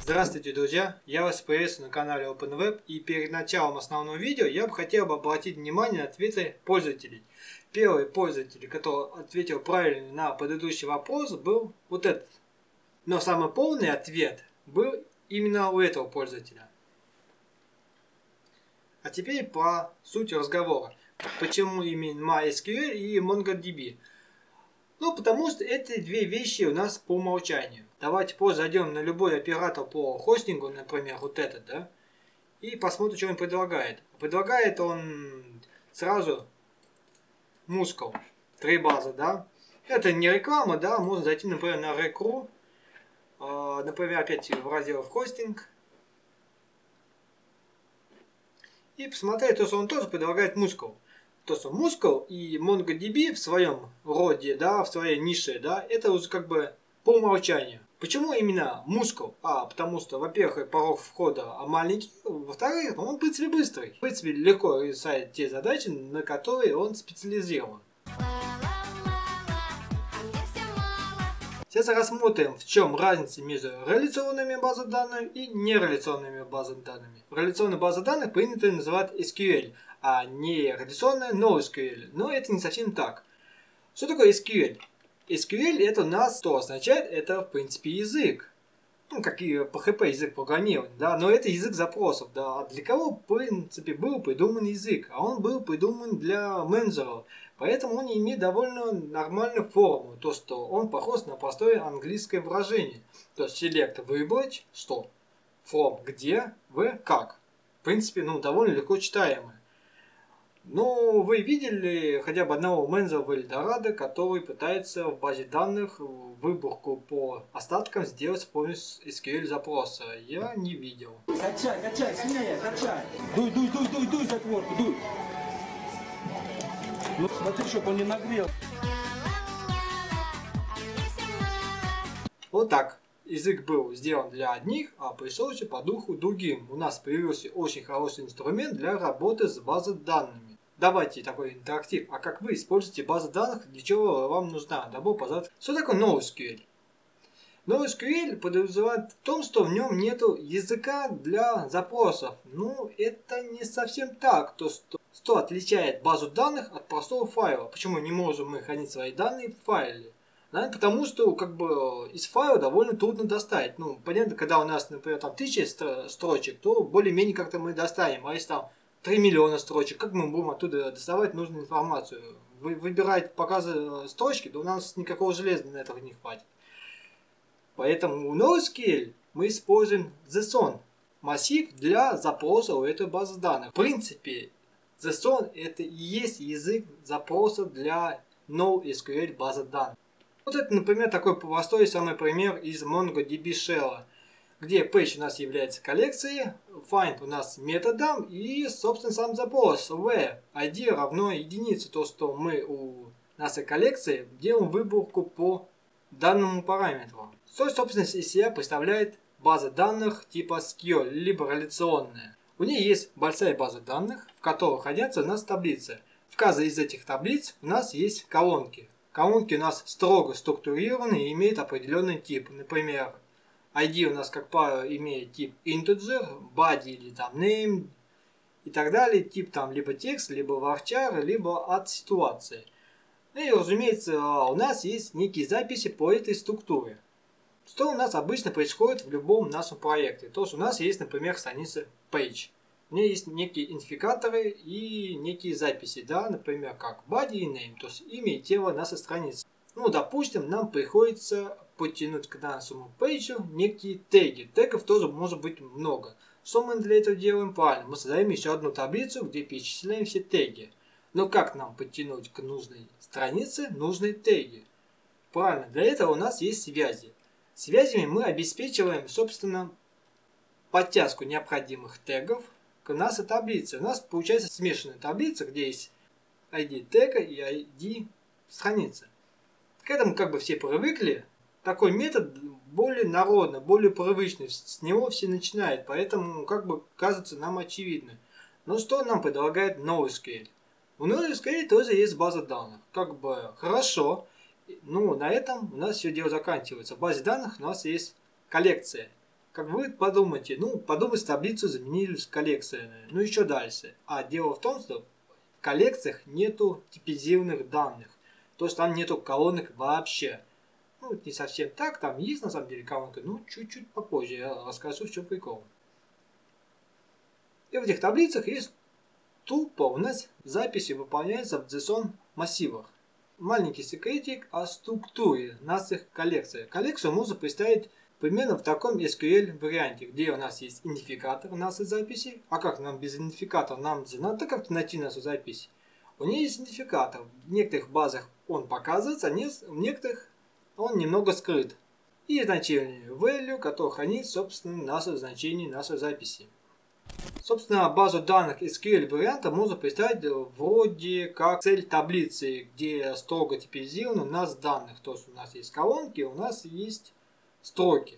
Здравствуйте, друзья! Я вас приветствую на канале OpenWeb, и перед началом основного видео я бы хотел обратить внимание на ответы пользователей. Первый пользователь, который ответил правильно на предыдущий вопрос, был вот этот. Но самый полный ответ был именно у этого пользователя. А теперь про суть разговора. Почему именно MySQL и MongoDB? Ну, потому что эти две вещи у нас по умолчанию. Давайте позже зайдем на любой оператор по хостингу, например, вот этот, да, и посмотрим, что он предлагает. Предлагает он сразу Muscle, 3 базы, да. Это не реклама, да, можно зайти, например, на Rec.ru, например, опять в раздел в хостинг, и посмотреть, то, что он тоже предлагает Muscle. То, что Muscle и MongoDB в своем роде, да, в своей нише, да, это уже как бы по умолчанию. Почему именно Muscle? Потому что, во-первых, порог входа маленький, во-вторых, он в принципе быстрый. В принципе, легко решает те задачи, на которые он специализирован. Сейчас рассмотрим, в чем разница между реляционными базами данных и нереляционными базами данных. Реляционные базы данных принято называть SQL, а не реляционная NoSQL. Но это не совсем так. Что такое SQL? SQL это у нас что означает? Это в принципе язык. Ну, как и PHP, язык программирования, да, но это язык запросов, да. А для кого, в принципе, был придуман язык? А он был придуман для менеджеров. Поэтому он имеет довольно нормальную форму. То, что он похож на простое английское выражение. То есть select выбрать, что? From где, в как. В принципе, ну, довольно легко читаемое. Ну, вы видели хотя бы одного менеджера в Эльдорадо, который пытается в базе данных выборку по остаткам сделать с помощью SQL запроса? Я не видел. Качай, качай, сильнее, качай. Дуй затворку, дуй. Ну смотри, чтобы он не нагрел. Вот так. Язык был сделан для одних, а пришелся по духу другим. У нас появился очень хороший инструмент для работы с базой данными. Давайте такой интерактив. А как вы используете базу данных, для чего вам нужна? Добро пожаловать. Что такое NoSQL? NoSQL подразумевает в том, что в нем нет языка для запросов. Ну, это не совсем так. Что отличает базу данных от простого файла? Почему не можем мы хранить свои данные в файле? Наверное, потому что как бы из файла довольно трудно достать. Ну, понятно, когда у нас, например, там 1000 строчек, то более-менее как-то мы достанем. А если там 3 миллиона строчек, как мы будем оттуда доставать нужную информацию? Выбирать показы строчки, то у нас никакого железа на этого не хватит. Поэтому у NoSQL мы используем JSON, массив для запроса у этой базы данных. В принципе, JSON это и есть язык запроса для NoSQL базы данных. Вот это, например, такой простой самый пример из MongoDB Shell, где page у нас является коллекцией, find у нас методом и, собственно, сам запрос where id равно единице, то, что мы у нашей коллекции делаем выборку по данному параметру. Что, собственно, из себя представляет база данных типа SQL, либо реляционная. У нее есть большая база данных, в которой хранятся у нас таблицы. В каждой из этих таблиц у нас есть колонки. Колонки у нас строго структурированы и имеют определенный тип. Например, ID у нас, как правило, имеет тип integer, body или там name и так далее. Тип там либо текст, либо varchar, либо от ситуации. Ну и, разумеется, у нас есть некие записи по этой структуре. Что у нас обычно происходит в любом нашем проекте? То есть у нас есть, например, страница page. У нее есть некие идентификаторы и некие записи, да, например, как body и name, то есть имя и тело нашей страницы. Ну, допустим, нам приходится подтянуть к нашему пейджу некие теги. Тегов тоже может быть много. Что мы для этого делаем? Правильно, мы создаем еще одну таблицу, где перечисляем все теги. Но как нам подтянуть к нужной странице нужные теги? Правильно, для этого у нас есть связи. Связями мы обеспечиваем, собственно, подтяжку необходимых тегов к нашей таблице. У нас получается смешанная таблица, где есть ID тега и ID страницы. К этому как бы все привыкли. Такой метод более народный, более привычный. С него все начинают, поэтому как бы кажется нам очевидно. Но что нам предлагает NoSQL? У NoSQL тоже есть база данных. Как бы хорошо. Ну, на этом у нас все дело заканчивается. В базе данных у нас есть коллекция. Как вы подумайте, подумайте, таблицу заменили с коллекциями, еще дальше. А дело в том, что в коллекциях нету типизированных данных, то есть там нету колонок вообще. Не совсем так, там есть на самом деле колонка, чуть-чуть попозже я расскажу, в чем прикол. И в этих таблицах есть тупо у нас записи выполняются в JSON массивах. Маленький секретик о структуре наших коллекций. Коллекцию можно представить примерно в таком SQL варианте, где у нас есть идентификатор нашей записи. А как нам без идентификатора? Нам надо как-то найти нашу запись. У нее есть идентификатор. В некоторых базах он показывается, а в некоторых он немного скрыт. И значение value, которое хранит, собственно, наше значение нашей записи. Собственно, базу данных SQL варианта можно представить вроде как цель таблицы, где строго типизированы у нас данных. То есть у нас есть колонки, у нас есть строки.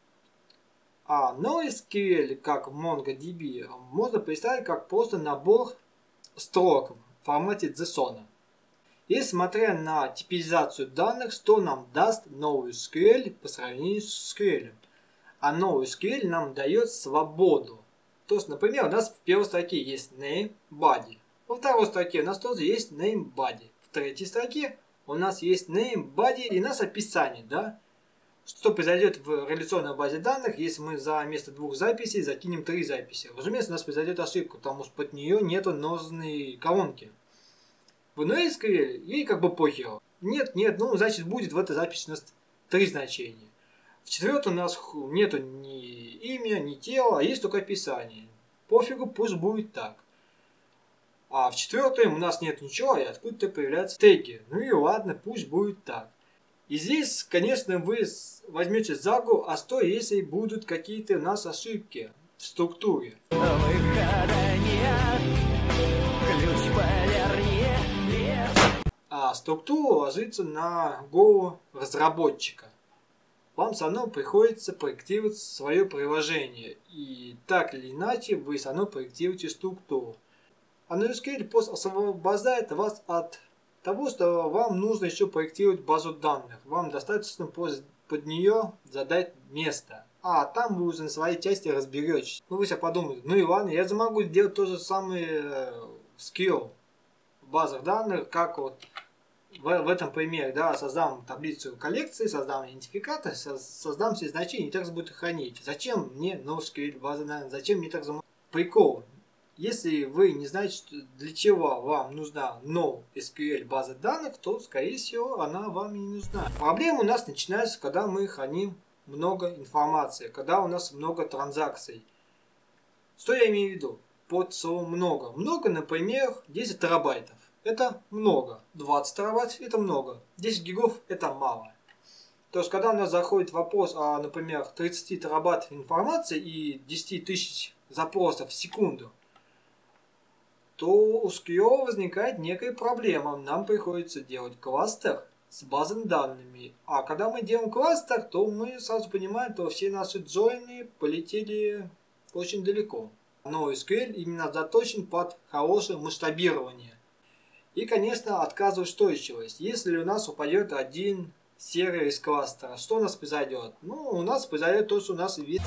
А NoSQL, как в MongoDB, можно представить как просто набор строк в формате JSON. И смотря на типизацию данных, что нам даст NoSQL по сравнению с SQL. А NoSQL нам дает свободу. То есть, например, у нас в первой строке есть name, body. Во второй строке у нас тоже есть name, body. В третьей строке у нас есть name, body и у нас описание, да? Что произойдет в реляционной базе данных, если мы за вместо 2 записей закинем 3 записи? Разумеется, у нас произойдет ошибка, потому что под нее нету нужной колонки. В NoSQL ей как бы похер. Нет, значит будет в этой записи у нас 3 значения. В четвертой у нас нету ни имя, ни тела, а есть только описание. Пофигу, пусть будет так. А в четвертой у нас нет ничего, и откуда-то появляются теги. И ладно, пусть будет так. И здесь, конечно, вы возьмете за голову, а что если будут какие-то у нас ошибки в структуре? А структура ложится на голову разработчика. Вам все равно приходится проектировать свое приложение. И так или иначе вы все равно проектируете структуру. А NoSQL просто освобождает вас от того, что вам нужно еще проектировать базу данных. Вам достаточно под нее задать место. А там вы уже на своей части разберетесь. Вы себе подумаете, и ладно, я могу сделать то же самое skill в базах данных, как вот в этом примере, да, создам таблицу коллекции, создам идентификатор, создам все значения и так буду хранить. Зачем мне NoSQL база данных? Зачем мне так прикол? Если вы не знаете, для чего вам нужна NoSQL база данных, то, скорее всего, она вам и не нужна. Проблема у нас начинается, когда мы храним много информации, когда у нас много транзакций. Что я имею в виду под словом много? Много, например, 10 терабайтов. Это много. 20 терабайт это много. 10 гигов это мало. То есть, когда у нас заходит вопрос о, например, 30 терабайтов информации и 10 тысяч запросов в секунду, то у SQL возникает некая проблема. Нам приходится делать кластер с базами данными. А когда мы делаем кластер, то мы сразу понимаем, что все наши джойны полетели очень далеко. Но SQL именно заточен под хорошее масштабирование. И, конечно, отказоустойчивость. Если у нас упадет один сервер из кластера, что у нас произойдет? У нас произойдет то, что у нас вид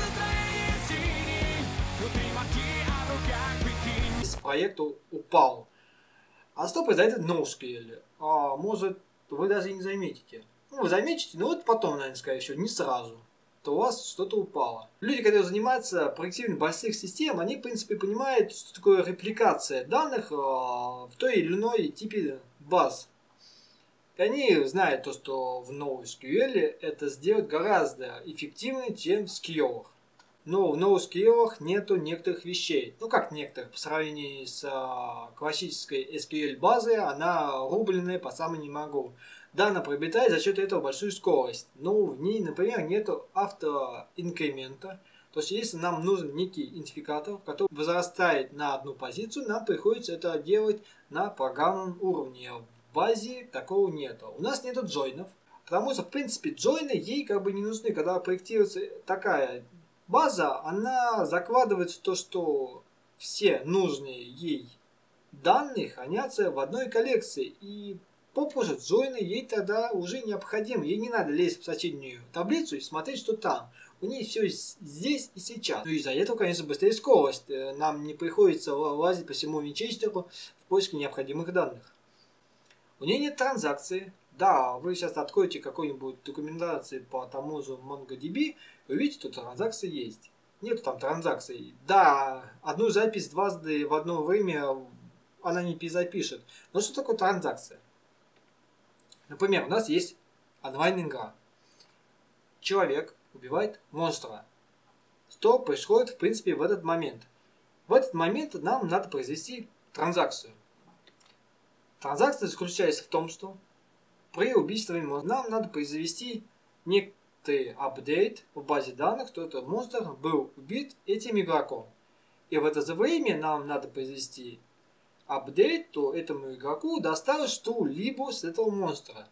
из проекта упал. А что произойдет в NoSQL? Может, вы даже и не заметите. Вы заметите, но вот потом, наверное, скорее всего, не сразу. То у вас что-то упало. Люди, которые занимаются проектированием больших систем, они, в принципе, понимают, что такое репликация данных в той или иной типе баз. И они знают то, что в NoSQL это сделать гораздо эффективнее, чем в SQL. Но в NoSQL нету некоторых вещей. Как некоторых, по сравнению с классической SQL базой, она рубленная по самому не могу. Да, она приобретает за счет этого большую скорость, но в ней, например, нету автоинкремента. То есть, если нам нужен некий идентификатор, который возрастает на одну позицию, нам приходится это делать на программном уровне. В базе такого нету. У нас нету джойнов, потому что, в принципе, джойны ей как бы не нужны. Когда проектируется такая база, она закладывает в то, что все нужные ей данные хранятся в одной коллекции. И попросту джойны ей тогда уже необходимы. Ей не надо лезть в соседнюю таблицу и смотреть, что там. У нее все здесь и сейчас. Ну, из-за этого, конечно, быстрее скорость. Нам не приходится лазить по всему Винчестеру в поиске необходимых данных. У нее нет транзакции. Да, вы сейчас откроете какую-нибудь документацию по тому же MongoDB, вы увидите, что транзакции есть. Нету там транзакций. Да, одну запись дважды в одно время она не перезапишет. Но что такое транзакция? Например, у нас есть онлайн-игра. Человек убивает монстра. Что происходит, в принципе, в этот момент? В этот момент нам надо произвести транзакцию. Транзакция заключается в том, что при убийстве монстра нам надо произвести некоторый апдейт в базе данных, что этот монстр был убит этим игроком. И в это же время нам надо произвести апдейт, то этому игроку досталось что-либо с этого монстра.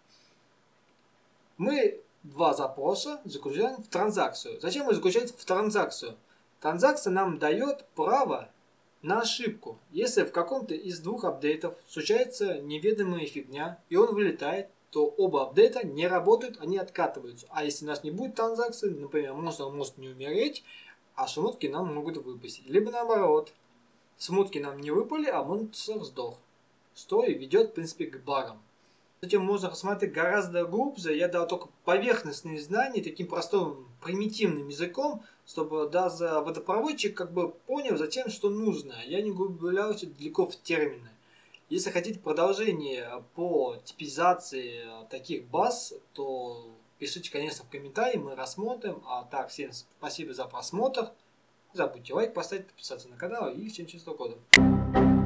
Мы два запроса заключаем в транзакцию. Зачем мы заключаем в транзакцию? Транзакция нам дает право на ошибку. Если в каком-то из двух апдейтов случается неведомая фигня, и он вылетает, то оба апдейта не работают, они откатываются. А если у нас не будет транзакции, например, монстр может не умереть, а шмотки нам могут выпустить. Либо наоборот, шмотки нам не выпали, а монстр сдох. Что и ведет, в принципе, к багам. Этим можно рассмотреть гораздо глубже. Я дал только поверхностные знания таким простым, примитивным языком, чтобы даже водопроводчик как бы понял, зачем что нужно. Я не углублялся далеко в термины. Если хотите продолжение по типизации таких баз, то пишите, конечно, в комментарии, мы рассмотрим. А так, всем спасибо за просмотр. Не забудьте лайк поставить, подписаться на канал и всем чистого кода.